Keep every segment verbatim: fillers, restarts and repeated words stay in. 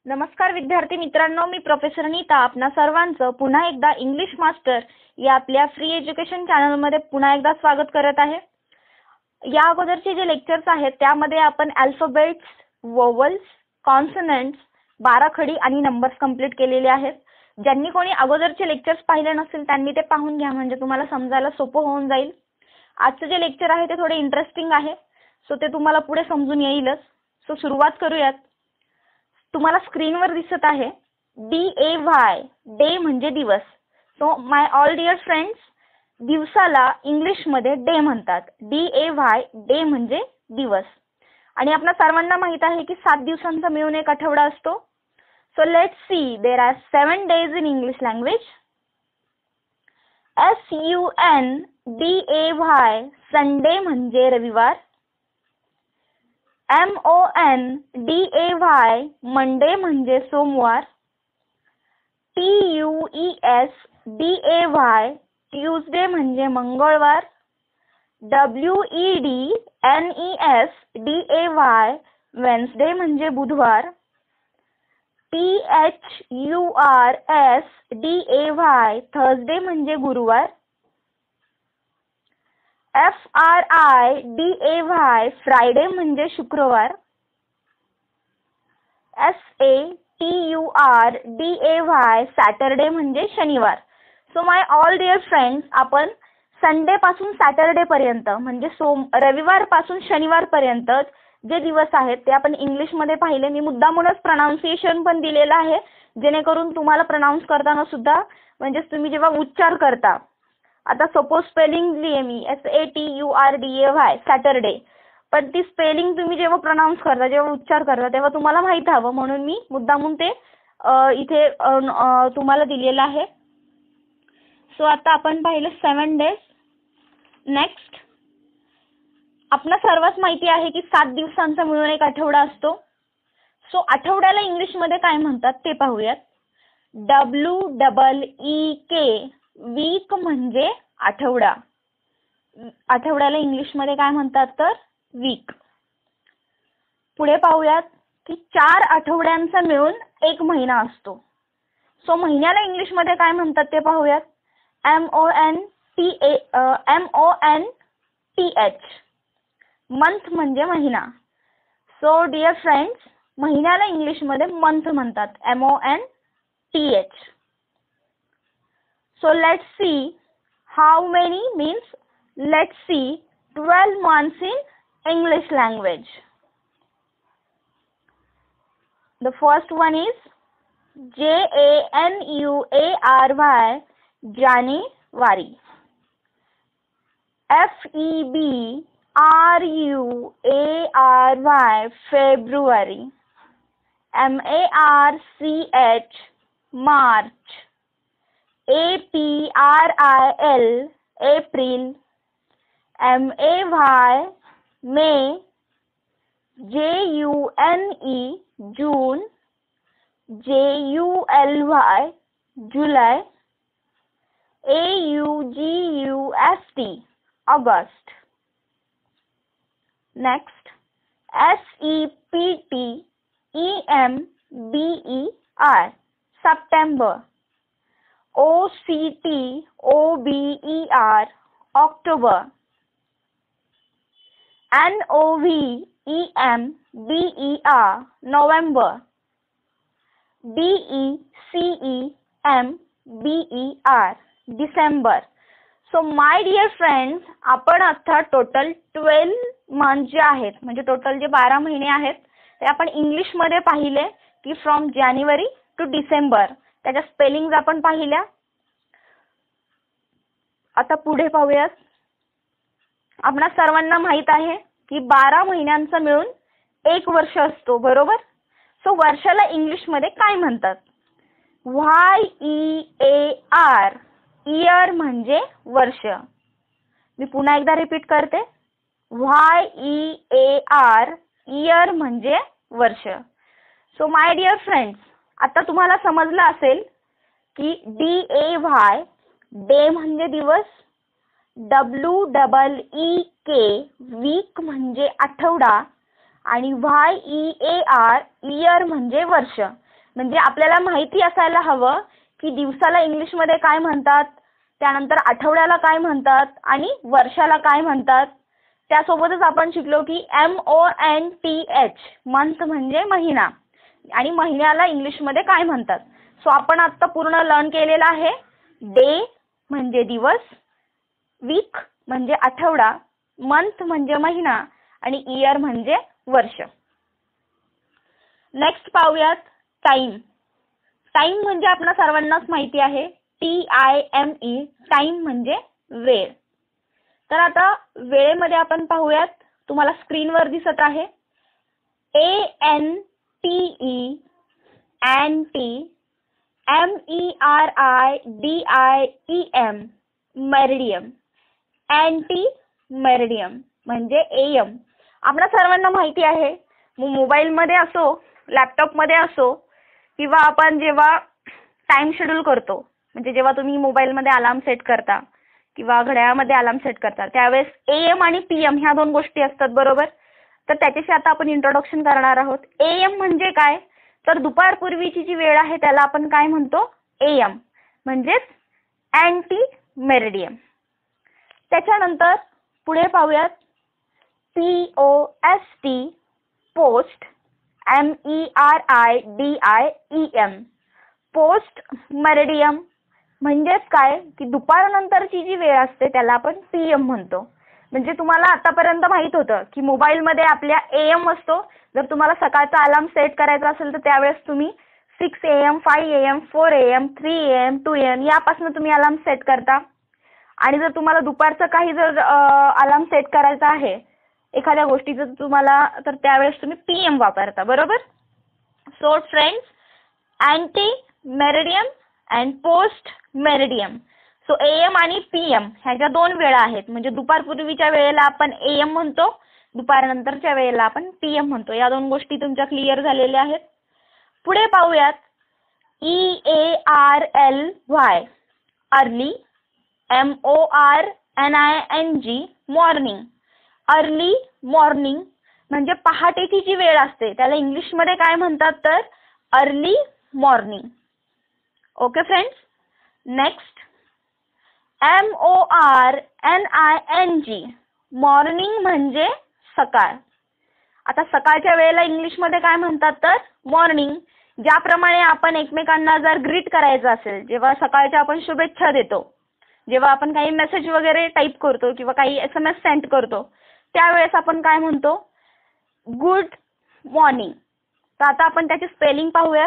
नमस्कार विद्यार्थी मित्रांनो, मी प्रोफेसर नीता आपणा सर्वांचं पुन्हा एकदा इंग्लिश मास्टर या आपल्या फ्री एज्युकेशन चॅनल मध्ये पुन्हा एकदा स्वागत करत आहे। या अगोदरचे जे लेक्चर्स आहेत त्यामध्ये आपण अल्फाबेट्स, वोवल्स, कॉन्सोनंट्स, बाराखडी आणि नंबर्स कंप्लीट केलेले आहेत। ज्यांनी कोणी अगोदरचे लेक्चर्स पाहिले नसतील त्यांनी ते पाहून घ्या, म्हणजे तुम्हाला समजायला सोपं होऊन जाईल। आजचे जे लेक्चर आहे ते थोडे इंटरेस्टिंग आहे, सो ते तुम्हाला पुढे समजून येईलच। सो सुरुवात करूयात। तुम्हाला स्क्रीनवर दिसत आहे डी ए वाय, डे म्हणजे दिवस। So my all dear friends, दिवसाला इंग्लिश मध्ये डे म्हणतात। डी ए वाय, डे म्हणजे दिवस। आणि आपल्या सर्वांना माहित आहे की सात दिवसांचा मिळून एक आठवडा असतो। So let's see, there are seven days in English language. S U N D A Y, Sunday म्हणजे रविवार। M O N D A Y, Monday म्हणजे सोमवार। T U E S D A Y, Tuesday म्हणजे मंगळवार। W E D N E S D A Y, Wednesday म्हणजे बुधवार। T H U R S D A Y, Thursday म्हणजे गुरुवार। F R I D A Y, Friday म्हणजे शुक्रवार। S A T U R D A Y, Saturday म्हणजे शनिवार। So my all dear friends, आपण Sunday पासून Saturday पर्यंत म्हणजे सोम रविवार पासून शनिवार पर्यंत जे दिवस आहेत ते आपण इंग्लिश मध्ये पाहिले। मी मुद्दामूनच प्रोनाउन्सिएशन पण दिलेला आहे, जेणेकरून तुम्हाला प्रोनाउन्स करताना सुद्धा म्हणजे तुम्ही जेव्हा उच्चार करता, आता सपोज स्पेलिंग लिहिली मी S A T U R D A Y, Saturday, पण ती स्पेलिंग तुम्ही जेव्हा प्रोनाउन्स करता, जेव्हा उच्चार करता, तेव्हा तुम्हाला माहित हवं म्हणून मी मुद्दामून ते इथे तुम्हाला दिलेलं आहे। सो आता आपण पाहिलं सेवन डेज। नेक्स्ट, आपल्या सर्वांस माहिती आहे की सात दिवसांचा मिळून एक आठवडा असतो। सो आठवड्याला इंग्लिश मध्ये काय म्हणतात ते पाहूयात। W double E K, week म्हणजे आठवडा। आठवड्याला इंग्लिश मध्ये काय म्हणतात तर वीक। पुढे पाहूयात की चार आठवड्यांचा मिळून एक महिना असतो। सो महिन्याला इंग्लिश मध्ये काय म्हणतात ते पाहूयात। M O N T M O O N T H, month म्हणजे महिना। सो डिअर फ्रेंड्स, महिन्याला इंग्लिश मध्ये मंथ म्हणतात, M O N T H. So let's see how many means let's see twelve months in English language. The first one is J A N U A R Y, January. F E B R U A R Y, February. M A R C H, March. A P R I L, April. M A Y, May. J U N E, June. J U L Y, July. A U G U S T, August. Next, S E P T E M B E R, September. O C T O B E R, October. N O V E M B E R, November. D E C E M B E R, December. So my dear friends, आपण आता total twelve month जे आहेत म्हणजे total जे बारा महिने आहेत ते आपण इंग्लिश मध्ये पाहिले की फ्रॉम जानेवारी टू डिसेंबर। त्याच्या स्पेलिंग्स आपण पाहिल्या। आता पुढे पाहूयात। आपणा सर्वांना माहित आहे की बारा महिन्यांचा मिळून एक वर्ष असतो, बरोबर। सो वर्षाला इंग्लिश मध्ये काय म्हणतात। Y E A R, year म्हणजे वर्ष। मी पुन्हा एकदा रिपीट करते, Y E A R, year म्हणजे वर्ष। सो माय डिअर फ्रेंड्स, आता तुम्हाला समजलं असेल की डी ए वाय, डे म्हणजे दिवस। W double E K, week म्हणजे आठवडा। आणि Y E A R, year म्हणजे वर्ष। म्हणजे आपल्याला माहिती असायला हवं की दिवसाला इंग्लिशमध्ये काय म्हणतात, त्यानंतर आठवड्याला काय म्हणतात आणि वर्षाला काय म्हणतात. त्यासोबतच आपण शिकलो की M O N T H month म्हणजे महिना आणि महिन्याला इंग्लिशमध्ये काय म्हणतात. सो आपण आता पूर्ण लर्न केलेलं आहे. डे म्हणजे दिवस, वीक म्हणजे आठवडा, मंथ म्हणजे महिना आणि इयर म्हणजे वर्ष. नेक्स्ट पाहूयात टाइम. टाइम म्हणजे आपल्या सर्वांनाच माहिती आहे, T I M E, time म्हणजे वेळ. तर आता वेळेमध्ये आपण पाहूयात, तुम्हाला स्क्रीनवर दिसत आहे A N T E N T M E R I D I E M, meridiem. Ante meridiem म्हणजे एएम. आपल्या सर्वांना माहिती आहे, मोबाईलमध्ये असो, लॅपटॉपमध्ये असो किंवा आपण जेव्हा टाइम शेड्यूल करतो, म्हणजे जेव्हा तुम्ही मोबाईलमध्ये अलार्म सेट करता किंवा घड्याळामध्ये अलार्म सेट करता, त्यावेळेस एएम आणि पीएम ह्या दोन गोष्टी असतात, बरोबर. तर त्याच्याशी आता आपण इंट्रोडक्शन करणार आहोत. एएम म्हणजे काय, तर दुपारपूर्वीची जी वेळ आहे त्याला आपण काय म्हणतो, एएम म्हणजेच अँटी मेरिडियम. त्याच्यानंतर पुढे पाहूयात P O S T, post, M E R I D I E M, post meridiem म्हणजेच काय की दुपारनंतरची जी वेळ असते त्याला आपण पीएम म्हणतो. म्हणजे तुम्हाला आतापर्यंत माहित होतं की मोबाईलमध्ये आपल्या एएम असतो. जर तुम्हाला सकाळचा अलार्म सेट करायचा असेल तर त्यावेळेस तुम्ही six A M, five A M, four A M, three A M, two A M यापासून तुम्ही अलार्म सेट करता. आणि जर तुम्हाला दुपारचं काही जर अलार्म सेट करायचा आहे एखाद्या गोष्टीचं तुम्हाला, तर त्यावेळेस तुम्ही पीएम वापरता, बरोबर. So friends, ante meridiem and post meridiem. So AM आणि पीएम ह्याच्या दोन वेळा आहेत. म्हणजे दुपारपूर्वीच्या वेळेला आपण एएम म्हणतो, दुपारनंतरच्या वेळेला आपण पीएम म्हणतो. या दोन गोष्टी तुमच्या क्लिअर झालेल्या आहेत. पुढे पाहूयात E A R L Y, early, M O R N I N G, morning. Early morning म्हणजे पहाटेची जी वेळ असते त्याला इंग्लिशमध्ये काय म्हणतात, तर early morning. Okay friends. Next M O R N I N G, morning म्हणजे सकाळ. आता सकाळच्या वेळेला इंग्लिशमध्ये काय म्हणतात, तर मॉर्निंग. ज्याप्रमाणे आपण एकमेकांना जर ग्रीट करायचं असेल, जेव्हा सकाळच्या आपण शुभेच्छा देतो, जेव्हा आपण काही मेसेज वगैरे टाईप करतो किंवा काही एस एम एस सेंड करतो, त्यावेळेस आपण काय म्हणतो, गुड मॉर्निंग. तर आता आपण त्याची स्पेलिंग पाहूयात.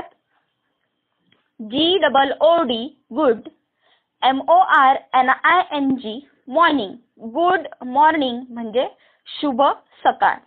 G double O D, good, M O R N I N G, morning. Good morning म्हणजे शुभ सकाळ.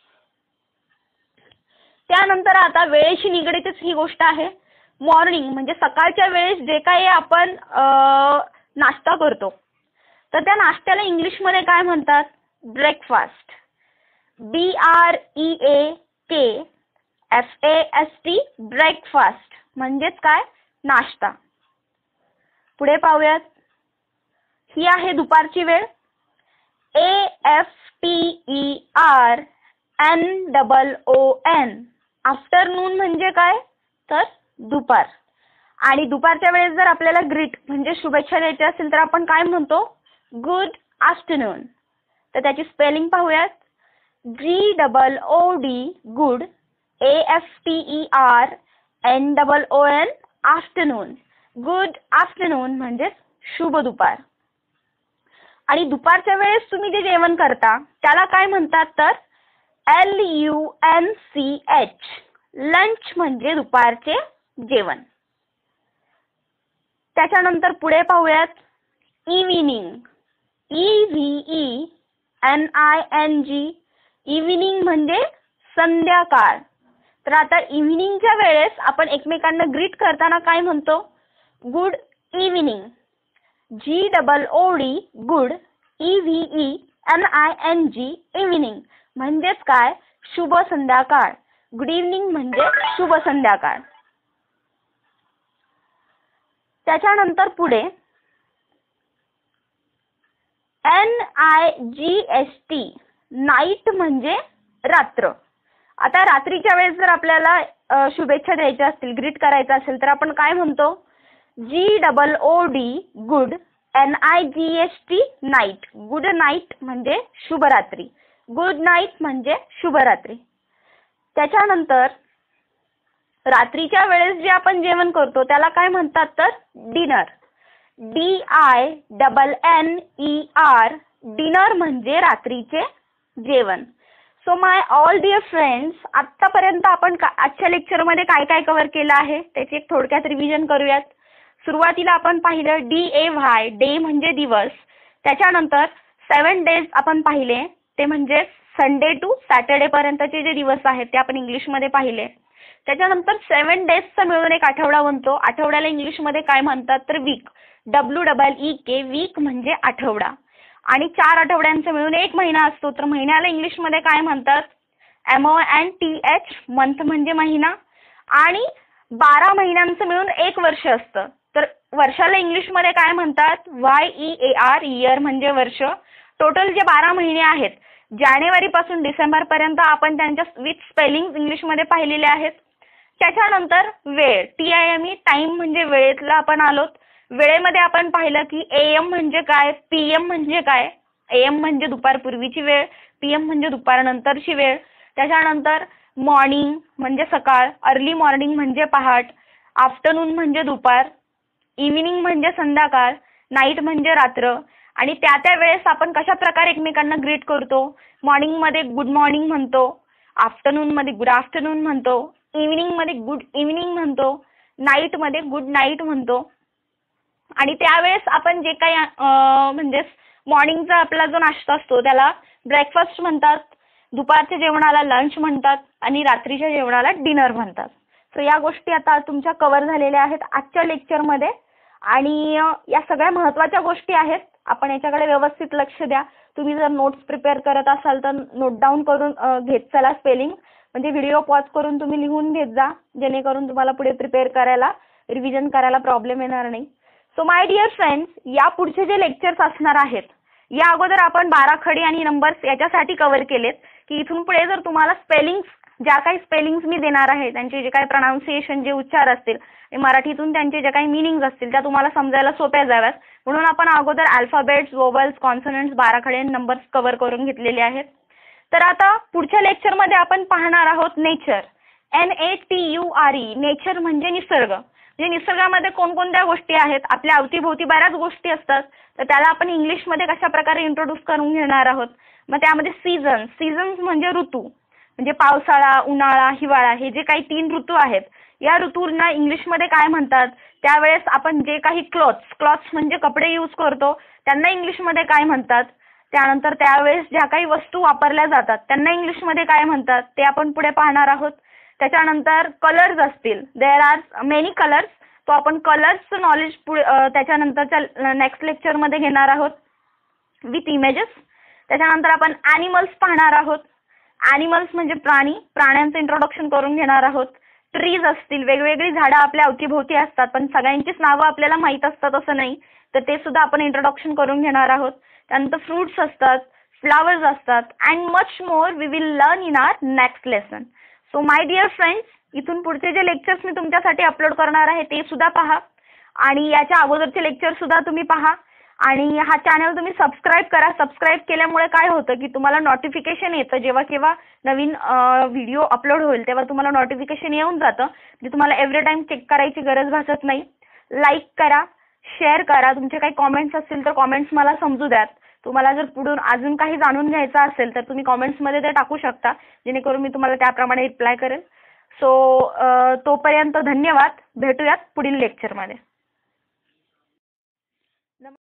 त्यानंतर आता वेळेशी निगडीतच ही गोष्ट आहे. मॉर्निंग म्हणजे सकाळच्या वेळेस जे काही आपण नाश्ता करतो, तर त्या नाश्त्याला इंग्लिशमध्ये काय म्हणतात, breakfast. B R E A K F A S T, breakfast म्हणजेच काय, नाश्ता. पुढे पाहूयात, ही आहे दुपारची वेळ. A F T E R N double O N, afternoon म्हणजे काय, तर दुपार. आणि दुपारच्या वेळेस जर आपल्याला ग्रीट म्हणजे शुभेच्छा द्यायची असेल तर आपण काय म्हणतो, गुड आफ्टरनून. तर त्याची स्पेलिंग पाहूयात. G double O D, good, A F T E R N double O N, afternoon. Good afternoon म्हणजे शुभ दुपार. आणि दुपारच्या वेळेस तुम्ही जे जेवण करता त्याला काय म्हणतात, तर L U N C H, lunch म्हणजे दुपारचे जेवण. त्याच्यानंतर पुढे पाहूयात evening. E V E N I N G, evening म्हणजे संध्याकाळ. तर आता इव्हिनिंगच्या वेळेस आपण एकमेकांना ग्रीट करताना काय म्हणतो, good evening. G double O D, good, E V E N I N G, evening म्हणजेच काय, शुभ संध्याकाळ. गुड इव्हिनिंग म्हणजे शुभ संध्याकाळ. त्याच्यानंतर पुढे N I G S T, night म्हणजे रात्र. आता रात्रीच्या वेळेस जर आपल्याला शुभेच्छा द्यायच्या असतील, ग्रीट करायचं असेल तर आपण काय म्हणतो? G double O D good, N I G S T night. Good night म्हणजे शुभरात्री, गुड नाईट म्हणजे शुभरात्री. त्याच्यानंतर रात्रीच्या वेळेस जे आपण जेवण करतो त्याला काय म्हणतात तर dinner. D I double N E R, dinner म्हणजे रात्रीचे जेवण. So my all dear friends, आत्तापर्यंत आपण आजच्या लेक्चरमध्ये काय काय कव्हर केलं आहे त्याची एक थोडक्यात रिव्हिजन करूयात. सुरुवातीला आपण पाहिलं डी ए व्हाय, डे म्हणजे दिवस. त्याच्यानंतर सेवन डेज आपण पाहिले, ते म्हणजे संडे टू सॅटर्डे पर्यंतचे जे दिवस आहेत ते आपण इंग्लिशमध्ये पाहिले. त्याच्यानंतर सेवन डेजचा मिळून एक आठवडा बनतो. आठवड्याला इंग्लिशमध्ये काय म्हणतात तर week, W double E K, week म्हणजे आठवडा. आणि चार आठवड्यांचा मिळून एक महिना असतो, तर महिन्याला इंग्लिशमध्ये काय म्हणतात? M O N T H, month म्हणजे महिना. आणि बारा महिन्यांचं मिळून एक वर्ष असतं, तर वर्षाला इंग्लिशमध्ये काय म्हणतात? Y E A R, year म्हणजे वर्ष. टोटल जे बारा महिने आहेत जानेवारी पासून डिसेंबर पर्यंत आपण त्यांच्या विथ स्पेलिंग इंग्लिशमध्ये पाहिलेले आहेत. त्याच्यानंतर वेळ, T I M E, time म्हणजे वेळेतला आपण आलोत. वेळेमध्ये आपण पाहिलं की ए एम म्हणजे काय, पी एम म्हणजे काय. ए एम म्हणजे दुपारपूर्वीची वेळ, पी एम म्हणजे दुपारनंतरची वेळ. त्याच्यानंतर मॉर्निंग म्हणजे सकाळ, अर्ली मॉर्निंग म्हणजे पहाट, आफ्टरनून म्हणजे दुपार, इव्हिनिंग म्हणजे संध्याकाळ, नाईट म्हणजे रात्र. आणि त्या त्या वेळेस आपण कशा प्रकारे एकमेकांना ग्रीट करतो? मॉर्निंगमध्ये गुड मॉर्निंग म्हणतो, आफ्टरनूनमध्ये गुड आफ्टरनून म्हणतो, इव्हिनिंगमध्ये गुड इव्हिनिंग म्हणतो, नाईटमध्ये गुड नाईट म्हणतो. आणि त्यावेळेस आपण जे काही म्हणजे मॉर्निंगचा आपला जो नाश्ता असतो त्याला ब्रेकफास्ट म्हणतात, दुपारच्या जेवणाला लंच म्हणतात आणि रात्रीच्या जेवणाला डिनर म्हणतात. सो या गोष्टी आता तुमच्या कव्हर झालेल्या आहेत आजच्या लेक्चरमध्ये. आणि या सगळ्या महत्त्वाच्या गोष्टी आहेत, आपण याच्याकडे व्यवस्थित लक्ष द्या. तुम्ही जर नोट्स प्रिपेअर करत असाल तर नोट डाऊन करून घेत चला स्पेलिंग, म्हणजे व्हिडिओ पॉज करून तुम्ही लिहून घेत जा, जेणेकरून तुम्हाला पुढे प्रिपेअर करायला, रिव्हिजन करायला प्रॉब्लेम येणार नाही. सो माय डिअर फ्रेंड्स, या पुढचे जे लेक्चर्स असणार आहेत, या अगोदर आपण बाराखडी आणि नंबर्स याच्यासाठी कव्हर केलेत की इथून पुढे जर तुम्हाला स्पेलिंग्स, ज्या काही स्पेलिंग्स मी देणार आहे त्यांचे जे काही प्रोनाउन्सिएशन, जे उच्चार असतील, मराठीतून त्यांचे जे काही मिनिंग्स असतील त्या तुम्हाला समजायला सोप्या जाव्यात म्हणून आपण अगोदर अल्फाबेट्स, वोवल्स, कॉन्सोनंट्स, बाराखडी आणि नंबर्स कव्हर करून घेतलेले आहेत. तर आता पुढच्या लेक्चरमध्ये आपण पाहणार आहोत nature, N A T U R E. Nature म्हणजे निसर्ग. म्हणजे निसर्गामध्ये कोणकोणत्या गोष्टी आहेत, आपल्या अवतीभोवती बऱ्याच गोष्टी असतात, तर त्याला आपण इंग्लिशमध्ये कशा प्रकारे इंट्रोड्यूस करून घेणार आहोत. मग त्यामध्ये सीझन, सीझन्स म्हणजे ऋतू, म्हणजे पावसाळा, उन्हाळा, हिवाळा, हे जे काही तीन ऋतू आहेत, या ऋतूंना इंग्लिशमध्ये काय म्हणतात. त्यावेळेस आपण जे काही क्लॉथ्स, क्लॉथ्स म्हणजे कपडे यूज करतो, त्यांना इंग्लिशमध्ये काय म्हणतात. त्यानंतर त्यावेळेस ज्या काही वस्तू वापरल्या जातात त्यांना इंग्लिशमध्ये काय म्हणतात ते आपण पुढे पाहणार आहोत. त्याच्यानंतर कलर्स असतील, देअर आर मेनी कलर्स, तो आपण कलर्सचं नॉलेज पुढे त्याच्यानंतरच्या नेक्स्ट लेक्चरमध्ये घेणार आहोत विथ इमेजेस. त्याच्यानंतर आपण ॲनिमल्स पाहणार आहोत. ॲनिमल्स म्हणजे प्राणी, प्राण्यांचं इंट्रोडक्शन करून घेणार आहोत. ट्रीज असतील, वेगवेगळी झाडं आपल्या अवतीभोवती असतात पण सगळ्यांचीच नावं आपल्याला माहीत असतात असं नाही, तर ते सुद्धा आपण इंट्रोडक्शन करून घेणार आहोत. त्यानंतर फ्रूट्स असतात, फ्लावर्स असतात, and much more we will learn in our next lesson. So my dear friends, इथून पुढचे जे लेक्चर्स मी तुमच्यासाठी अपलोड करणार आहे ते सुद्धा पहा आणि याच्या अगोदरचे लेक्चर सुद्धा तुम्ही पहा. आणि हा चॅनल तुम्ही सबस्क्राईब करा. सबस्क्राईब केल्यामुळे काय होतं की तुम्हाला नोटिफिकेशन येतं, जेव्हा केव्हा नवीन व्हिडिओ अपलोड होईल तेव्हा तुम्हाला नोटिफिकेशन येऊन जातं, म्हणजे तुम्हाला एव्हरी टाइम चेक करायची गरज भासत नाही. लाईक करा, शेअर करा, तुमचे काही कॉमेंट्स असतील तर कॉमेंट्स मला समजू द्यात. तुम्हाला जर पुढून अजून काही जाणून घ्यायचं असेल तर तुम्ही कॉमेंट्समध्ये ते टाकू शकता, जेणेकरून मी तुम्हाला त्याप्रमाणे रिप्लाय करेल. सो तोपर्यंत धन्यवाद, भेटूयात पुढील लेक्चरमध्ये.